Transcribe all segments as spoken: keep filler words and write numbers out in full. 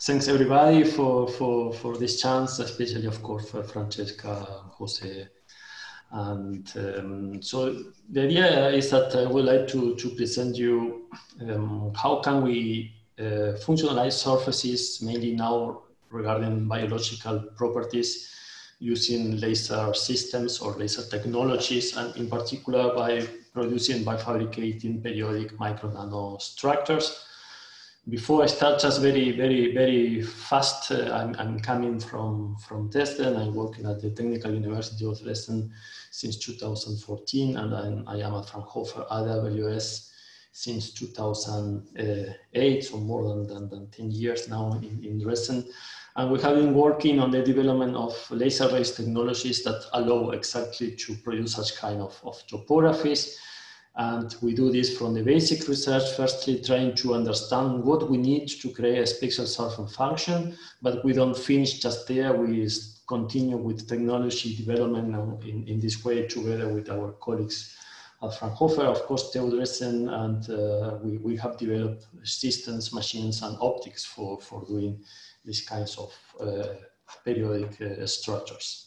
thanks everybody for, for, for this chance, especially of course for Francesca, Jose. And um, so the idea is that I would like to, to present you um, how can we uh, functionalize surfaces, mainly now regarding biological properties, using laser systems or laser technologies, and in particular by producing, by fabricating periodic micro nano structures. Before I start, just very, very, very fast, uh, I'm, I'm coming from, from Dresden. I'm working at the Technical University of Dresden since two thousand fourteen, and I'm, I am at Fraunhofer A W S since two thousand eight, so more than, than, than ten years now in, in Dresden. And we have been working on the development of laser-based technologies that allow exactly to produce such kind of, of topographies. And we do this from the basic research, firstly trying to understand what we need to create a spatial surface function, but we don't finish just there. We continue with technology development in, in this way together with our colleagues at Fraunhofer, of course, T U Dresden, and uh, we, we have developed systems, machines, and optics for, for doing these kinds of uh, periodic uh, structures.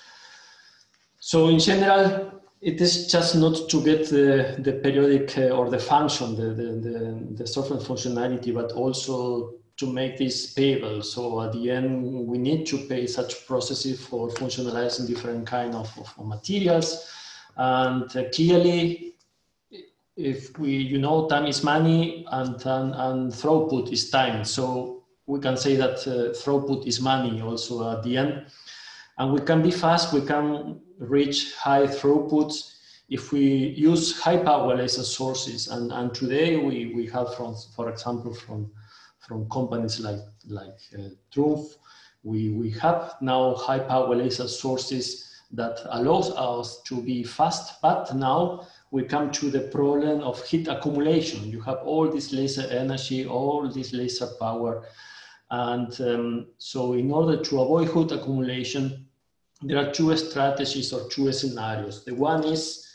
So in general, it is just not to get the, the periodic uh, or the function, the, the, the, the surface functionality, but also to make this payable. So at the end, we need to pay such processes for functionalizing different kind of, of materials. And uh, clearly, if we, you know, time is money and, and, and throughput is time. So we can say that uh, throughput is money also at the end. And we can be fast, we can reach high throughputs if we use high power laser sources. And, and today we, we have, from, for example, from, from companies like, like uh, Trumpf, we, we have now high power laser sources that allows us to be fast, but now we come to the problem of heat accumulation. You have all this laser energy, all this laser power. And um, so in order to avoid heat accumulation, there are two strategies or two scenarios. The one is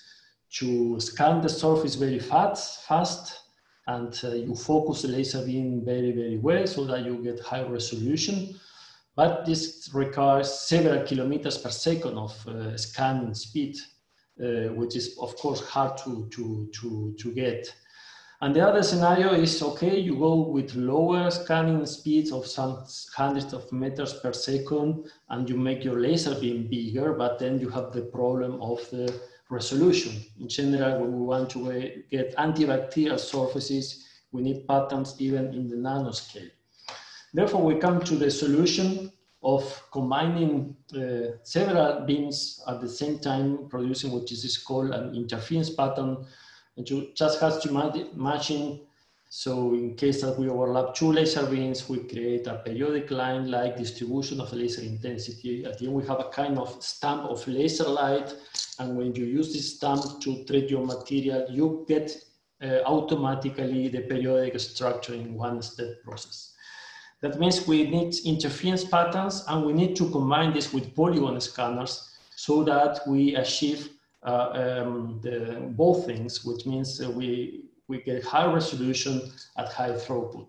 to scan the surface very fast, fast and uh, you focus the laser beam very, very well so that you get high resolution. But this requires several kilometers per second of uh, scanning speed, uh, which is of course hard to, to, to, to get. And the other scenario is, okay, you go with lower scanning speeds of some hundreds of meters per second and you make your laser beam bigger, but then you have the problem of the resolution. In general, when we want to get antibacterial surfaces, we need patterns even in the nanoscale. Therefore, we come to the solution of combining uh, several beams at the same time, producing what is called an interference pattern. And you just have to imagine, so in case that we overlap two laser beams, we create a periodic line-like distribution of laser intensity. At the end, we have a kind of stamp of laser light. And when you use this stamp to treat your material, you get uh, automatically the periodic structure in one step process. That means we need interference patterns and we need to combine this with polygon scanners so that we achieve uh, um, the, both things, which means uh, we, we get high resolution at high throughput.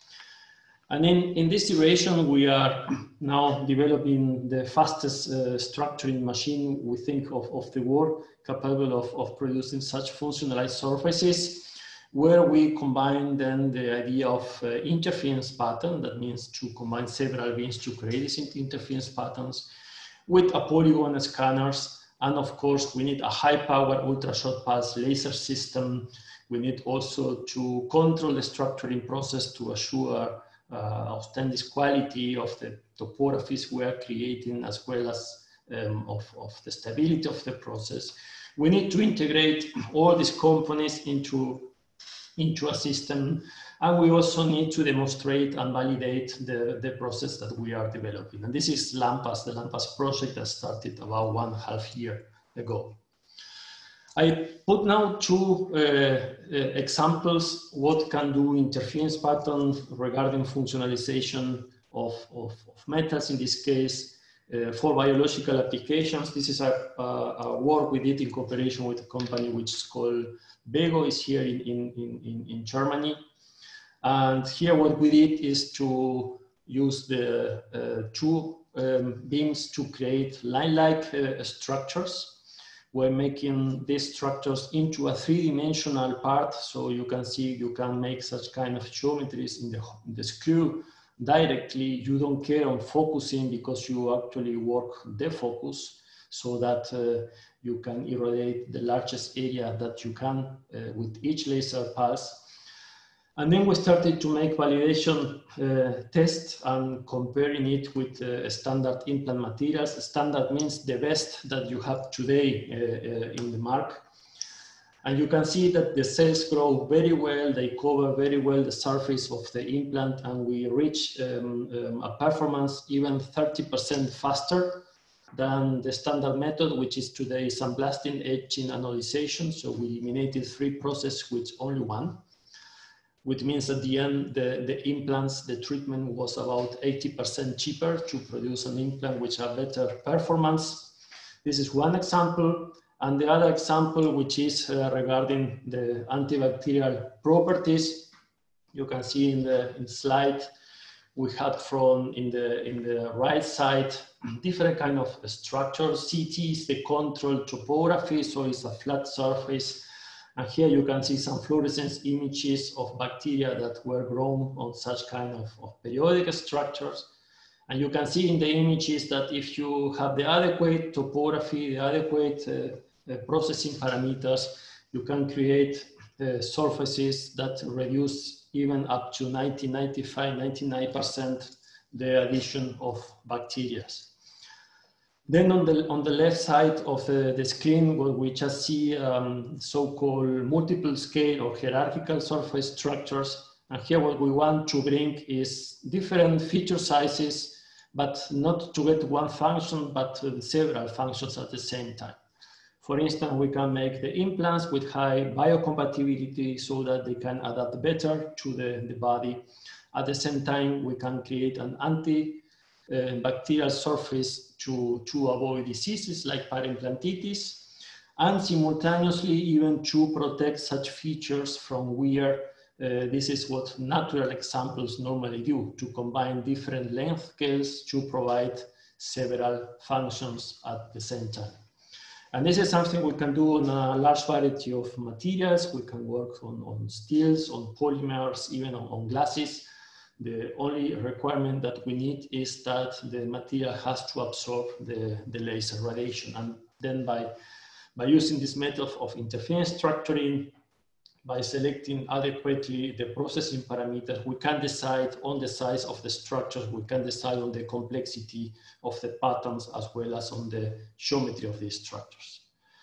And in, in this iteration, we are now developing the fastest uh, structuring machine we think of, of the world, capable of, of producing such functionalized surfaces, where we combine then the idea of uh, interference pattern, that means to combine several beams to create these interference patterns, with a polygon scanners. And of course, we need a high power ultra short pulse laser system. We need also to control the structuring process to assure uh, outstanding quality of the topographies we are creating, as well as um, of, of the stability of the process. We need to integrate all these components into into a system, and we also need to demonstrate and validate the, the process that we are developing. And this is LAMPAS, the LAMPAS project that started about one and a half year ago. I put now two uh, uh, examples what can do interference patterns regarding functionalization of, of, of metals, in this case, uh, for biological applications. This is a, a, a work we did in cooperation with a company which is called Bego, is here in, in, in, in Germany. And here what we did is to use the uh, two um, beams to create line-like uh, structures. We're making these structures into a three-dimensional part, so you can see you can make such kind of geometries in the, in the screw directly. You don't care on focusing because you actually work the focus so that uh, you can irradiate the largest area that you can uh, with each laser pulse. And then we started to make validation uh, tests and comparing it with uh, standard implant materials. Standard means the best that you have today uh, uh, in the market. And you can see that the cells grow very well. They cover very well the surface of the implant, and we reach um, um, a performance even thirty percent faster than the standard method, which is today sandblasting, etching, anodization. So we eliminated three processes with only one, which means at the end, the, the implants, the treatment was about eighty percent cheaper to produce an implant which have better performance. This is one example. And the other example, which is uh, regarding the antibacterial properties, you can see in the, in the slide, we have from in the, in the right side, different kind of structures. C T is the control topography, so it's a flat surface. And here you can see some fluorescence images of bacteria that were grown on such kind of, of periodic structures. And you can see in the images that if you have the adequate topography, the adequate uh, uh, processing parameters, you can create uh, surfaces that reduce even up to ninety, ninety-five, ninety-nine percent the addition of bacteria. Then on the, on the left side of the, the screen, where we just see um, so-called multiple scale or hierarchical surface structures. And here what we want to bring is different feature sizes, but not to get one function, but uh, several functions at the same time. For instance, we can make the implants with high biocompatibility so that they can adapt better to the, the body. At the same time, we can create an anti-bacterial surface to, to avoid diseases like periimplantitis, and simultaneously even to protect such features from wear. Uh, this is what natural examples normally do, to combine different length scales to provide several functions at the same time. And this is something we can do on a large variety of materials. We can work on, on steels, on polymers, even on, on glasses. The only requirement that we need is that the material has to absorb the, the laser radiation. And then by, by using this method of interference structuring, by selecting adequately the processing parameters, we can decide on the size of the structures, we can decide on the complexity of the patterns, as well as on the geometry of these structures.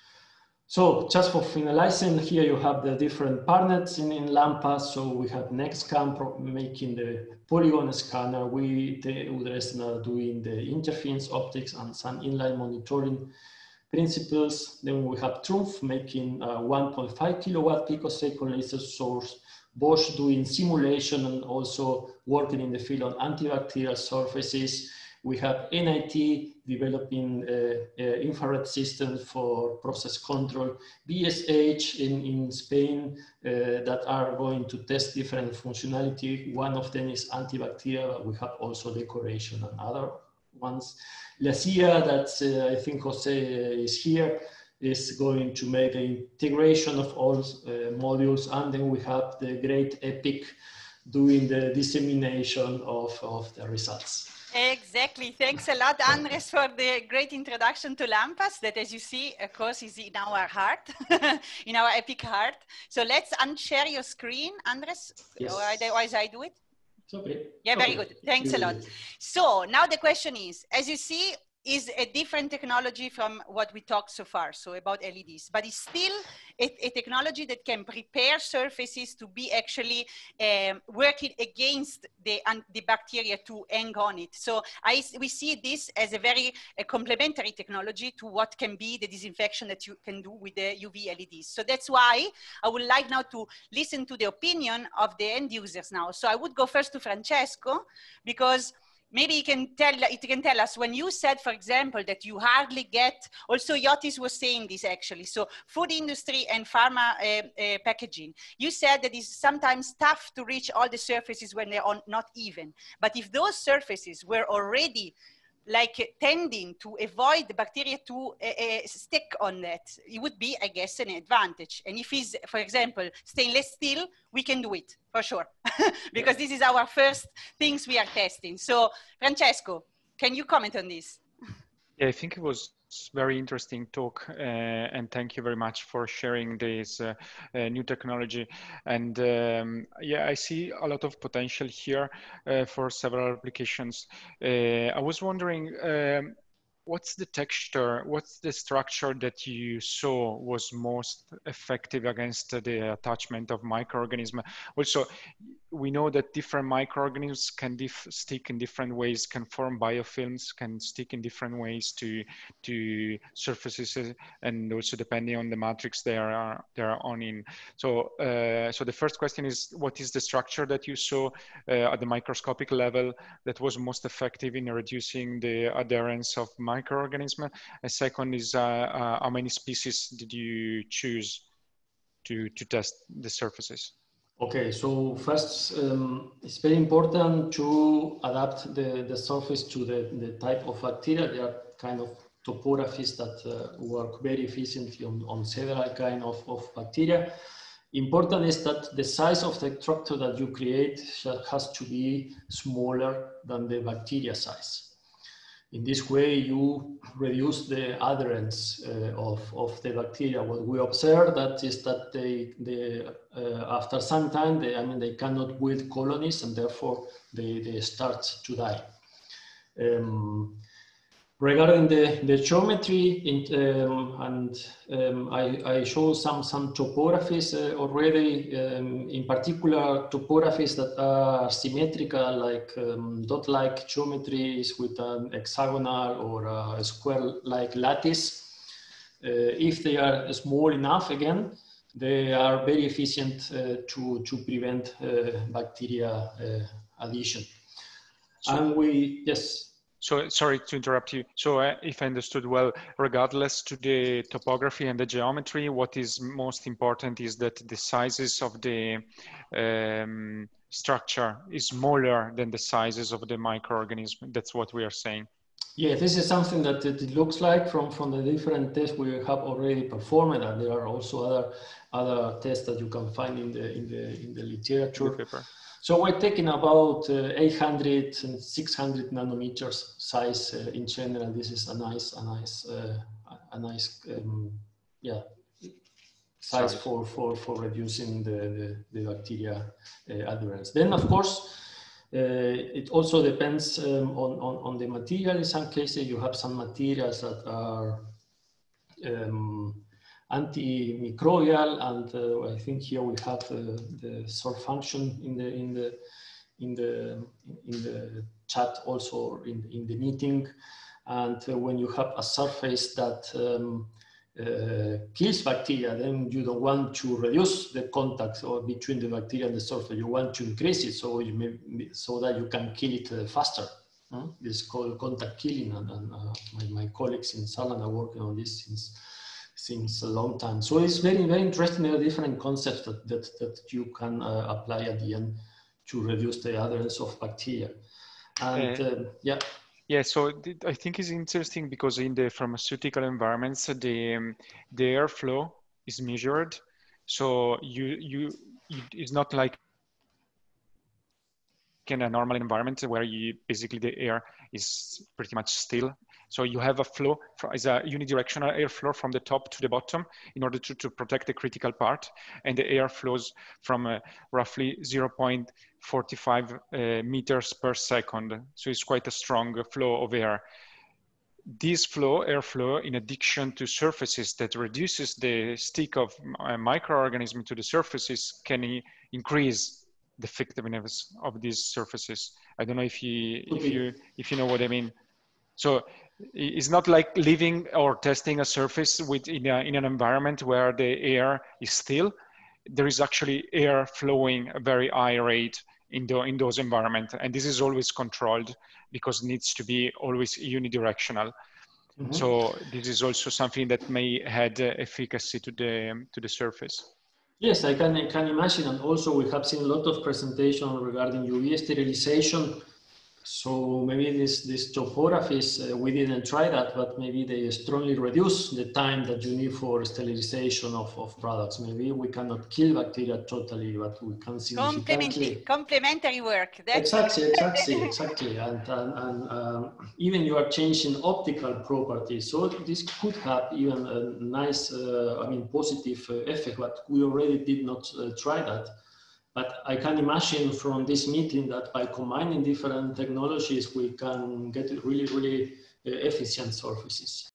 So just for finalizing, here you have the different partners in, in LAMPA. So we have NextScan making the polygon scanner. We, the Udresn are doing the interference optics and some inline monitoring principles. Then we have Trumpf making a one point five kilowatt picosecond laser source, Bosch doing simulation and also working in the field on antibacterial surfaces. We have N I T developing uh, uh, infrared systems for process control, B S H in, in Spain uh, that are going to test different functionality. One of them is antibacterial. We have also decoration and other ones. La C I A, that uh, I think Jose is here, is going to make the integration of all uh, modules. And then we have the great EPIC doing the dissemination of, of the results. Exactly. Thanks a lot, Andres, for the great introduction to LAMPAS that, as you see, of course, is in our heart, in our EPIC heart. So let's unshare your screen, Andres, yes. or otherwise I do it. Okay. Yeah, very okay. good. Thanks a lot. So now the question is, as you see, is a different technology from what we talked so far, so about L E Ds, but it's still a, a technology that can prepare surfaces to be actually um, working against the, the bacteria to hang on it. So I, we see this as a very a complementary technology to what can be the disinfection that you can do with the U V L E Ds. So that's why I would like now to listen to the opinion of the end users now. So I would go first to Francesco, because maybe you can tell, it can tell us when you said, for example, that you hardly get, also Yotis was saying this actually, so food industry and pharma uh, uh, packaging, you said that it's sometimes tough to reach all the surfaces when they're on, not even. But if those surfaces were already like tending to avoid the bacteria to uh, uh, stick on that, it would be, I guess, an advantage. And if it's, for example, stainless steel, we can do it for sure, because this is our first things we are testing. So, Francesco, can you comment on this? Yeah, I think it was very interesting talk, uh, and thank you very much for sharing this uh, uh, new technology. And um, yeah, I see a lot of potential here uh, for several applications. Uh, I was wondering, um, what's the texture, what's the structure that you saw was most effective against the attachment of microorganisms? Also, we know that different microorganisms can diff stick in different ways, can form biofilms, can stick in different ways to to surfaces, and also depending on the matrix they are they are on in. So, uh, so the first question is, what is the structure that you saw uh, at the microscopic level that was most effective in reducing the adherence of microorganisms? A second is, uh, uh, how many species did you choose to to test the surfaces? Okay, so first, um, it's very important to adapt the, the surface to the, the type of bacteria. There are kind of topographies that uh, work very efficiently on, on several kind of, of bacteria. Important is that the size of the structure that you create has to be smaller than the bacteria size. In this way, you reduce the adherence uh, of, of the bacteria. What we observe that is that they, they uh, after some time, they, I mean, they cannot build colonies, and therefore they, they start to die. Um, regarding the, the geometry, in, um, and um, I, I show some, some topographies uh, already, um, in particular topographies that are symmetrical, like um, dot-like geometries with an hexagonal or a square-like lattice. Uh, if they are small enough, again, they are very efficient uh, to, to prevent uh, bacteria uh, adhesion. So, and we, yes. So sorry to interrupt you. So uh, if I understood well, regardless to the topography and the geometry, what is most important is that the sizes of the um, structure is smaller than the sizes of the microorganism. That's what we are saying. Yeah, this is something that it looks like from, from the different tests we have already performed, and there are also other other tests that you can find in the in the in the literature. In the paper. So we're taking about uh, eight hundred and six hundred nanometers size uh, in general. This is a nice, a nice, uh, a nice, um, yeah, size Sorry. for for for reducing the the, the bacteria uh, adherence. Then, of course, uh, it also depends um, on, on on the material. In some cases, you have some materials that are um, antimicrobial, and uh, I think here we have uh, the sort function in the in the in the in the chat, also in in the meeting. And uh, when you have a surface that um, uh, kills bacteria, then you don't want to reduce the contact or between the bacteria and the surface. You want to increase it so you may, so that you can kill it uh, faster. Hmm? This is called contact killing, and, and uh, my, my colleagues in Salland are working on this since. since a long time. So it's very, very interesting. There are different concepts that, that, that you can uh, apply at the end to reduce the adherence of bacteria. And uh, uh, yeah. Yeah, so I think it's interesting because in the pharmaceutical environments, the, um, the airflow is measured. So you, you, you, it's not like in a normal environment where you basically the air is pretty much still. So you have a flow, as a unidirectional airflow from the top to the bottom in order to, to protect the critical part. And the air flows from uh, roughly zero point four five uh, meters per second. So it's quite a strong flow of air. This flow, airflow, in addition to surfaces that reduces the stick of uh, microorganisms to the surfaces, can increase the effectiveness of these surfaces. I don't know if you, if you, if you know what I mean. So it's not like living or testing a surface with, in, a, in an environment where the air is still. There is actually air flowing at a very high rate in, the, in those environments. And this is always controlled because it needs to be always unidirectional. Mm-hmm. So this is also something that may add uh, efficacy to the, to the surface. Yes, I can, I can imagine. And also we have seen a lot of presentation regarding U V sterilization. So maybe this, this topographies, uh, we didn't try that, but maybe they strongly reduce the time that you need for sterilization of, of products. Maybe we cannot kill bacteria totally, but we can significantly... Complementary work. That's exactly, exactly, exactly. And, and, and um, even you are changing optical properties. So this could have even a nice, uh, I mean, positive uh, effect, but we already did not uh, try that. But I can imagine from this meeting that by combining different technologies, we can get really, really uh, efficient surfaces.